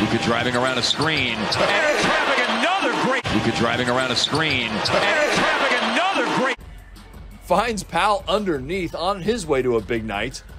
Luka driving around a screen and trapping another great. Luka driving around a screen and trapping another great. Finds Powell underneath on his way to a big night.